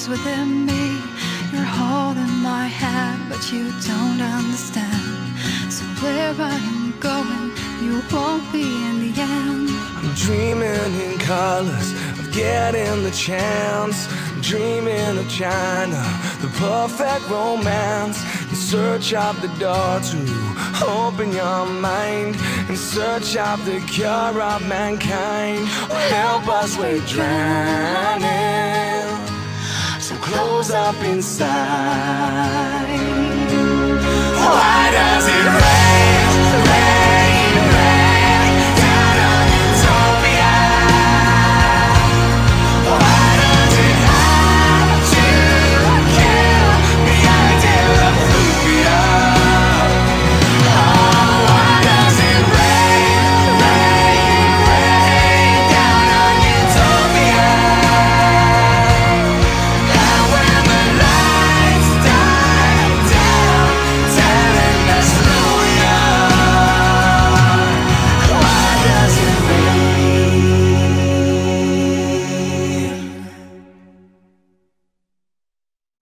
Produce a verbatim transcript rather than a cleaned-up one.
lives within me. You're holding my hand, but you don't understand. So where I am going, you won't be in the end. I'm dreaming in colors of getting the chance. I'm dreaming of China, the perfect romance. In search of the door to open your mind. In search of the cure of mankind. Oh, help us, we're drowning. So close up inside.